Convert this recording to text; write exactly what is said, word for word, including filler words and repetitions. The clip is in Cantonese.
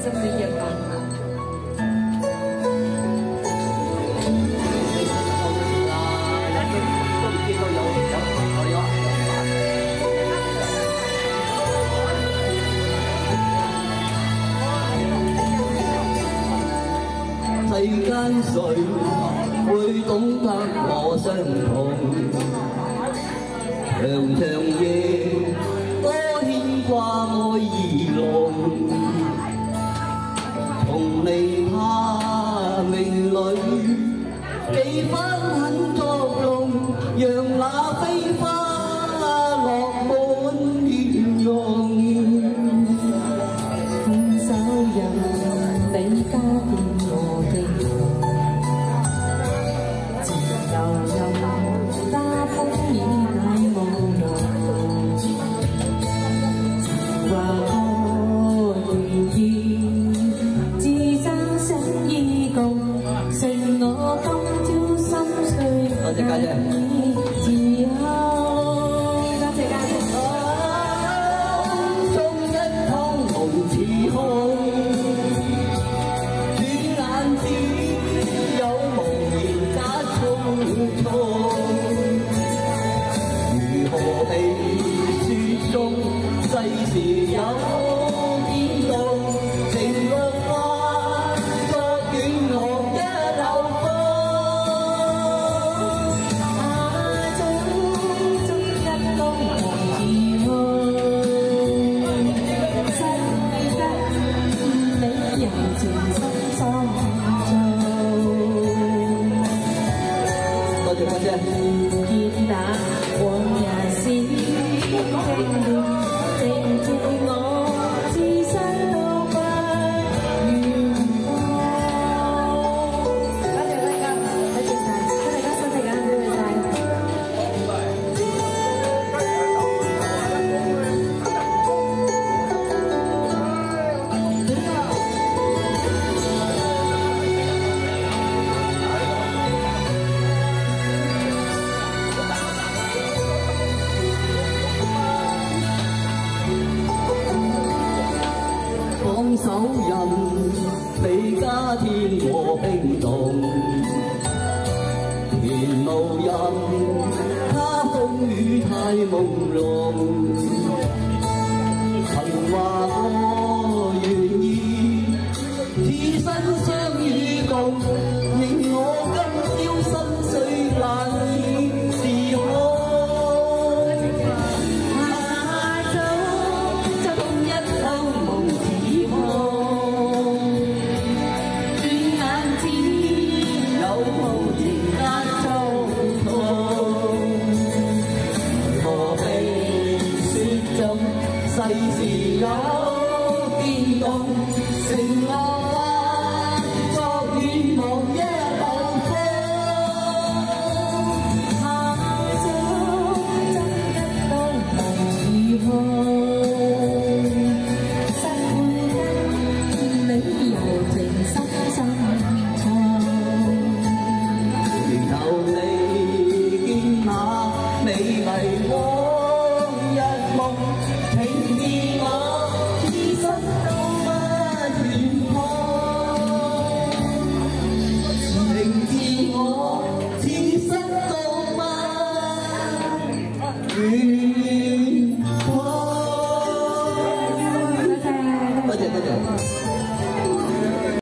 生嘅一個。 世間誰會懂得我傷痛？長長夜多牽掛愛兒郎，從離怕命裏幾番很作弄，讓那飛花落滿天空。 分手人你加添我的自由任加風已太無奈，話我願意自爭想依共，剩我今朝心碎。 多謝家姐。 自由。多謝家姐。 風中一湯無似空。 如何被雪中世事有變動？情落花，昨遠航一流風。 下早中一江無自控，失得理由全心心做。 多謝家姐。 見那往日是經典，靜住我置身都不願放。多謝大家，多謝晒，祝大家身體健康，多謝晒。 放手人比加天和冰凍，前路人他風雨太朦朧，曾話我願意此生相與共，認我今朝心碎難以自控。 世事有變動，承諾話作遠望一流風。 下早爭一刀無自控，失會得理由情深深藏。 然後你見那美麗往日夢。 情自我，此生都不願放。情自我，此生都不願放。多謝多謝。